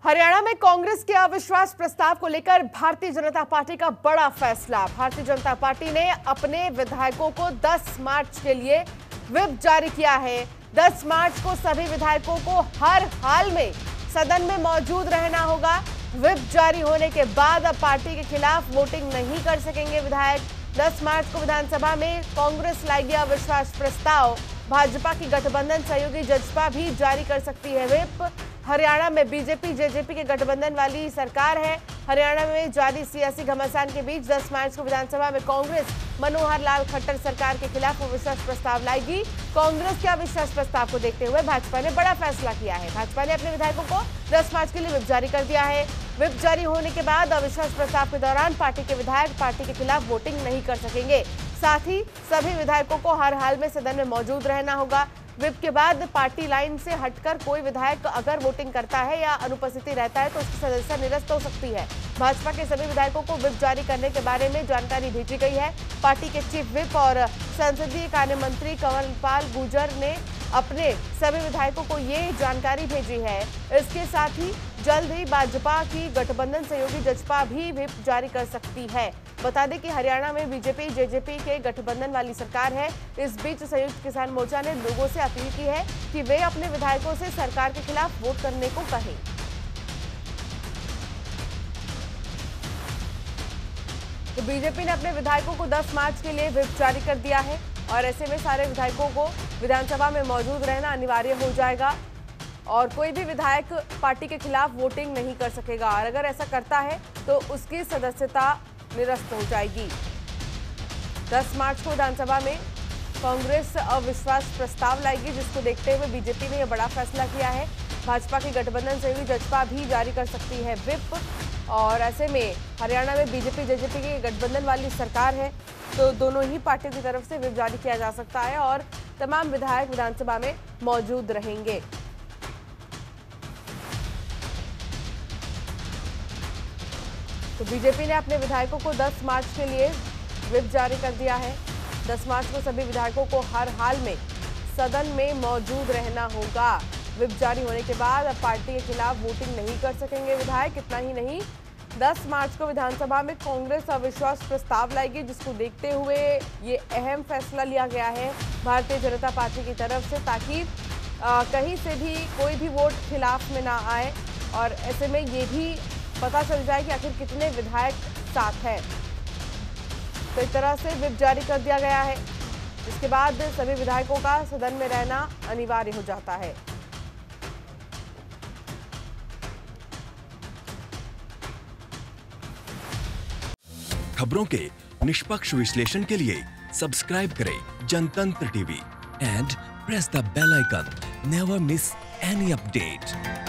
हरियाणा में कांग्रेस के अविश्वास प्रस्ताव को लेकर भारतीय जनता पार्टी का बड़ा फैसला। भारतीय जनता पार्टी ने अपने विधायकों को 10 मार्च के लिए व्हिप जारी किया है। 10 मार्च को सभी विधायकों को हर हाल में सदन में मौजूद रहना होगा। व्हिप जारी होने के बाद अब पार्टी के खिलाफ वोटिंग नहीं कर सकेंगे विधायक। 10 मार्च को विधानसभा में कांग्रेस लाएगी अविश्वास प्रस्ताव। भाजपा की गठबंधन सहयोगी जजपा भी जारी कर सकती है व्हिप। हरियाणा में बीजेपी जेजेपी के गठबंधन वाली सरकार है। हरियाणा में जारी सियासी घमासान के बीच 10 मार्च को विधानसभा में कांग्रेस मनोहर लाल खट्टर सरकार के खिलाफ अविश्वास प्रस्ताव लाएगी। कांग्रेस के अविश्वास प्रस्ताव को देखते हुए भाजपा ने बड़ा फैसला किया है। भाजपा ने अपने विधायकों को 10 मार्च के लिए व्हिप जारी कर दिया है। व्हिप जारी होने के बाद अविश्वास प्रस्ताव के दौरान पार्टी के विधायक पार्टी के खिलाफ वोटिंग नहीं कर सकेंगे। साथ ही सभी विधायकों को हर हाल में सदन में मौजूद रहना होगा। व्हिप के बाद पार्टी लाइन से हटकर कोई विधायक अगर वोटिंग करता है या अनुपस्थिति रहता है तो उसकी सदस्यता निरस्त हो सकती है। भाजपा के सभी विधायकों को व्हिप जारी करने के बारे में जानकारी भेजी गई है। पार्टी के चीफ व्हिप और संसदीय कार्य मंत्री कंवरपाल गुर्जर ने अपने सभी विधायकों को ये जानकारी भेजी है। इसके साथ ही जल्द ही भाजपा की गठबंधन सहयोगी जजपा भी व्हिप जारी कर सकती है। बता दें कि हरियाणा में बीजेपी जेजेपी के गठबंधन वाली सरकार है। इस बीच संयुक्त किसान मोर्चा ने लोगों से अपील की है कि वे अपने विधायकों से सरकार के खिलाफ वोट करने को कहें। तो बीजेपी ने अपने विधायकों को 10 मार्च के लिए व्हिप जारी कर दिया है और ऐसे में सारे विधायकों को विधानसभा में मौजूद रहना अनिवार्य हो जाएगा और कोई भी विधायक पार्टी के खिलाफ वोटिंग नहीं कर सकेगा और अगर ऐसा करता है तो उसकी सदस्यता निरस्त हो जाएगी। 10 मार्च को विधानसभा में कांग्रेस अविश्वास प्रस्ताव लाएगी, जिसको देखते हुए बीजेपी ने यह बड़ा फैसला किया है। भाजपा की गठबंधन सहयोगी जजपा भी जारी कर सकती है व्हिप और ऐसे में हरियाणा में बीजेपी जेजेपी की गठबंधन वाली सरकार है तो दोनों ही पार्टियों की तरफ से व्हिप जारी किया जा सकता है और तमाम विधायक विधानसभा में मौजूद रहेंगे। तो बीजेपी ने अपने विधायकों को 10 मार्च के लिए व्हिप जारी कर दिया है। 10 मार्च को सभी विधायकों को हर हाल में सदन में मौजूद रहना होगा। व्हिप जारी होने के बाद अब पार्टी के खिलाफ वोटिंग नहीं कर सकेंगे विधायक। इतना ही नहीं, 10 मार्च को विधानसभा में कांग्रेस अविश्वास प्रस्ताव लाएगी, जिसको देखते हुए ये अहम फैसला लिया गया है भारतीय जनता पार्टी की तरफ से, ताकि कहीं से भी कोई भी वोट खिलाफ में ना आए और ऐसे में ये भी पता चल जाए कि आखिर कितने विधायक साथ हैं। तो इस तरह से व्हिप जारी कर दिया गया है, इसके बाद सभी विधायकों का सदन में रहना अनिवार्य हो जाता है। खबरों के निष्पक्ष विश्लेषण के लिए सब्सक्राइब करें Jantantra TV and press the bell icon. Never miss any update.